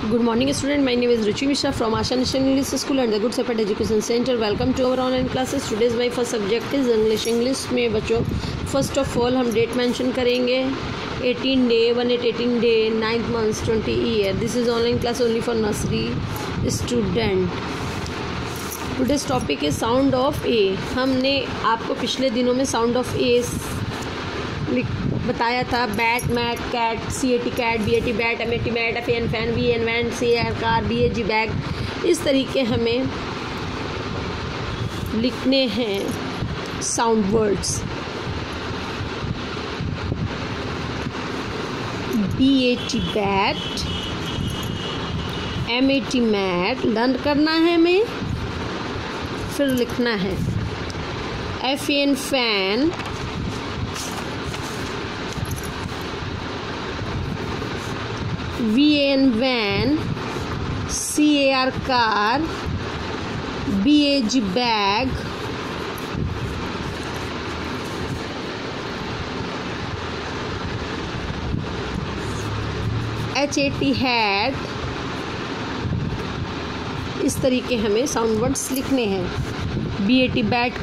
Good morning student, my name is Ruchi Mishra from Asha National English School and the Good Shepherd Education Center. Welcome to our online classes. Today's my first subject is English. English में बच्चों first of all हम date mention करेंगे 18 day 18 day 9th months 20 year. This is online class only for nursery student. Today's topic is sound of A. हमने आपको पिछले दिनों में sound of A बताया था. Bat mat cat CAT cat BAT bat MAT mat FAN fan VN van CAR car BAG bag. इस तरीके हमें लिखने हैं sound words. BAT bat MAT mat learn करना है हमें. फिर लिखना है FAN fan VAN van CAR car BAG bag HAT hat. इस तरीके हमें साउंड वर्ड्स लिखने हैं. BAT bat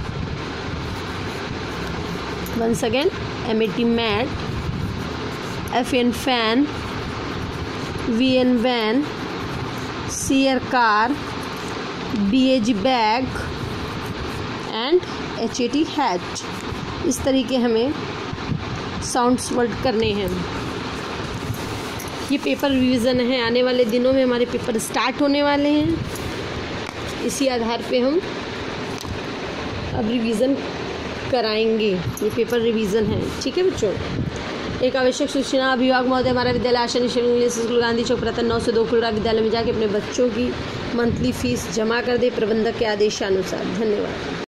once again MAT mat FAN fan VN van CAR car BAG bag and HAT hat. इस तरीके हमें साउंड्स वर्ड करने हैं. ये पेपर रिवीजन है. आने वाले दिनों में हमारे पेपर स्टार्ट होने वाले हैं. इसी आधार पे हम अब रिवीजन कराएंगे. ये पेपर रिवीजन है. ठीक है बच्चों. एक आवश्यक सूचना. अभिभावक महोदय हमारा विद्यालय Asha national English school Gandhi Chowk प्रतन 9 से 2 खुल रहा. विद्यालय में जाके अपने बच्चों की मंथली फीस जमा कर दे प्रबंधक के आदेशानुसार. धन्यवाद.